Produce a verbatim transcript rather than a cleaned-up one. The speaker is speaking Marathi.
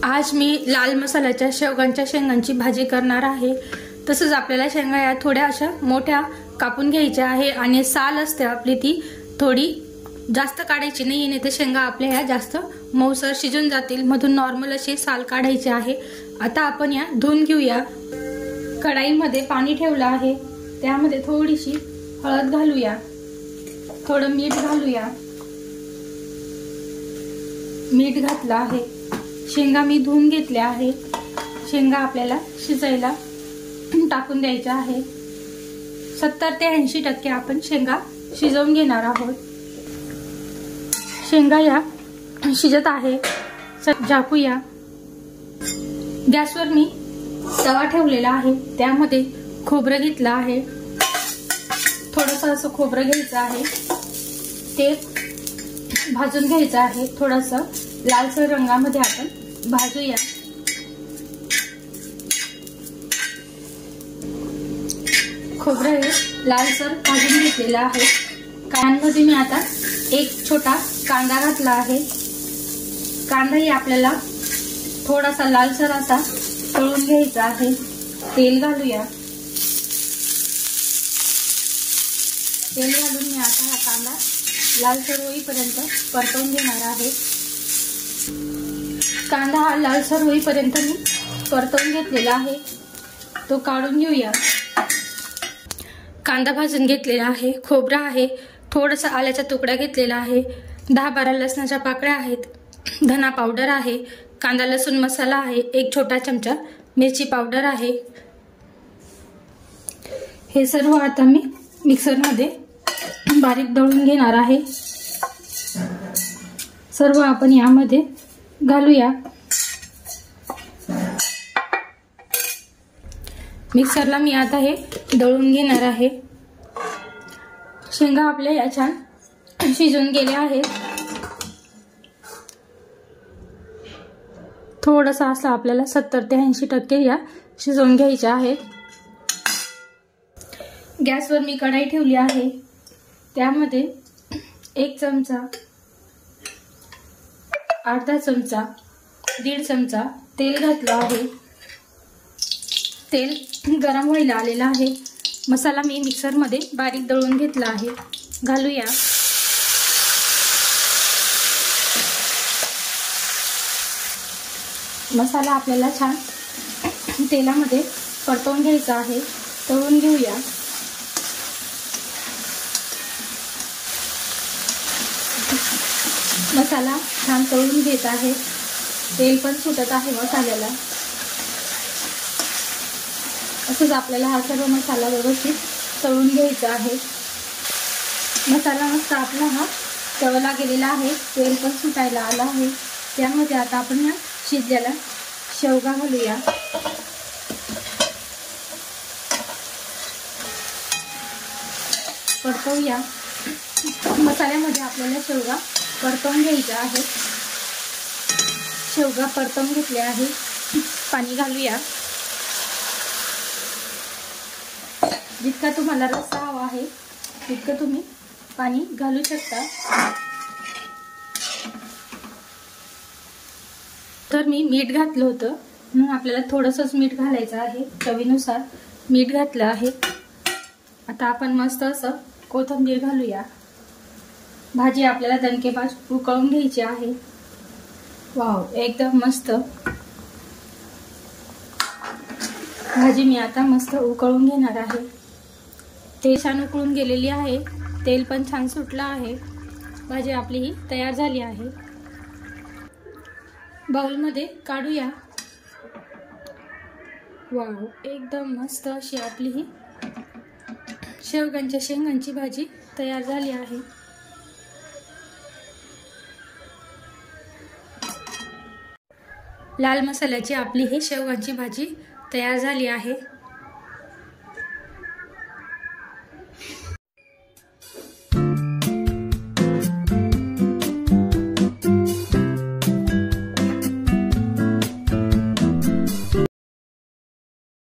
आज मी लाल मसाल्याच्या शेवगांच्या शेंगांची भाजी करणार आहे। तसंच आपल्याला शेंगा या थोड्या अशा मोठ्या कापून घ्यायच्या आहे आणि साल असते आपली ती थोडी जास्त काढायची नाही, नाही तर शेंगा आपल्या ह्या जास्त मऊसर शिजून जातील। मधून नॉर्मल अशी साल काढायची आहे। आता आपण या धुवून घेऊया। कढाईमध्ये पाणी ठेवलं आहे, त्यामध्ये थोडीशी हळद घालूया, थोडं मीठ घालूया। मीठ घातलं आहे। शेंगा मी धुवून घेतल्या आहे। शेंगा आपल्याला शिजायला टाकून द्यायच्या आहे। सत्तर ते ऐंशी टक्के आपण शेंगा शिजवून घेणार आहोत। शेंगा या शिजत आहे, झाकूया। गॅसवर मी तवा ठेवलेला आहे, त्यामध्ये खोबरं घेतलं आहे। थोडंसं असं खोबरं घ्यायचं आहे, ते भाजून घ्यायचं आहे। थोडंसं लालसर रंगामध्ये आपण भाजूया। खोबरं हे लालसर भाजून घेतलेलं आहे। कांद्यामध्ये मी आता एक छोटा कांदा घातला आहे। कांदाही आपल्याला थोडासा लालसर असा तळून घ्यायचा आहे। तेल घालूया। तेल घालून मी आता हा कांदा लालसर होईपर्यंत परतवून घेणार आहे। कांदा हा लालसर होईपर्यंत मी परतवून घेतलेला आहे, तो काढून घेऊया। कांदा भाजून घेतलेला आहे। खोबरा आहे, थोडासा आल्याचा तुकडा घेतलेला आहे, दहा बारा लसणाच्या पाकळ्या आहेत, धना पावडर आहे, कांदा लसूण मसाला आहे, एक छोटा चमचा मिरची पावडर आहे। हे सर्व आता मी मिक्सरमध्ये बारीक दळून घेणार आहे। सर्व आपण यामध्ये घालूया। मिक्सरला मी आता हे दळून घेणार आहे। शेंगा आपल्या या छान शिजून गेल्या आहेत। थोडंसं असं आपल्याला सत्तर ते ऐंशी टक्के या शिजवून घ्यायच्या आहेत। गॅसवर मी कढाई ठेवली आहे, त्यामध्ये एक चमचा, अर्धा चमचा, दीड चमचा तेल घातलं आहे। तेल गरम व्हायला आलेला आहे। मसाला मी मिक्सरमध्ये बारीक दळून घेतला आहे, घालूया। मसाला आपल्याला छान तेलामध्ये परतवून घ्यायचा आहे, तळून घेऊया। मसाला छान तळून घेत आहे, तेल पण सुटत आहे मसाल्याला। असंच आपल्याला हा सर्व मसाला व्यवस्थित तळून घ्यायचा आहे। मसाला मस्त आपला हा तळला गेलेला आहे, तेल पण सुटायला आला आहे। त्यामध्ये आता आपण या शिजलेला शेवगा घालूया। परतवूया। मसाल्यामध्ये आपल्याला शेवगा परतवून घ्यायचा आहे। शेवगा परतवून घेतले आहे, पाणी घालूया। जितका तुम्हाला रस्सा हवा आहे तितकं तुम्ही पाणी घालू शकता। तर मी मीठ घातलं होतं, म्हणून आपल्याला थोडंसंच मीठ घालायचं आहे, चवीनुसार मीठ घातलं आहे। आता आपण मस्त असं कोथिंबीर घालूया। भाजी आपल्याला दणकेबाज उकळून घ्यायची आहे। वाव, एकदम मस्त भाजी मी आता मस्त उकळून घेणार आहे। तेल छान उकळून गेलेली आहे, तेल पण छान सुटलं आहे। भाजी आपली ही तयार झाली आहे। बाउलमध्ये काढूया। वाव, एकदम मस्त अशी आपली ही शेवगांच्या शेंगांची भाजी तयार झाली आहे। लाल मसाल्याची आपली ही शेवगांची भाजी तयार झाली आहे।